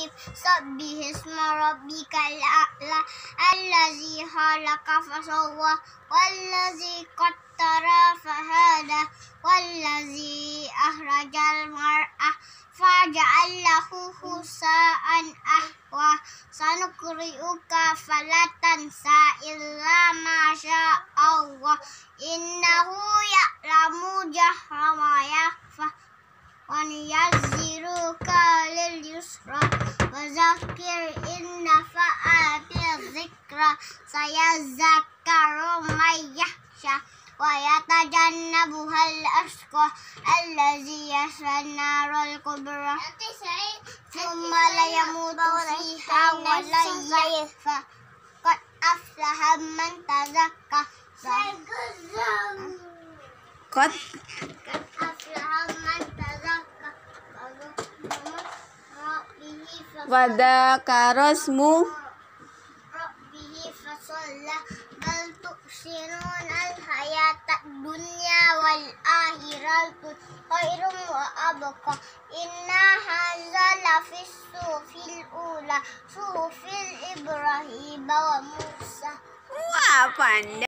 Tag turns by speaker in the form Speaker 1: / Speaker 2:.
Speaker 1: الرجيم سبح اسم ربك الأعلى الذي خلق فسوى والذي قدر فهدى والذي أخرج المرعى فجعله غثاء أحوى سنقرئك فلا تنسى إلا ما شاء الله إنه يعلم الجهر وما يخفى ونيسرك لليسرى وذكر إن نفعت الذكرى سيذكر من يخشى ويتجنبها الأشقى الذي يصلى النار الكبرى ثم لا يموت فيها ولا يحيى قد أفلح من تزكى
Speaker 2: قد
Speaker 1: أفلح من تزكى
Speaker 2: وذكر اسم
Speaker 1: ربه فصلى بل تؤثرون الحياة الدنيا والآخرة خير وأبقى إن هذا لفي الصحف الأولى صحف إبراهيم وموسى.
Speaker 2: Wah, pandai.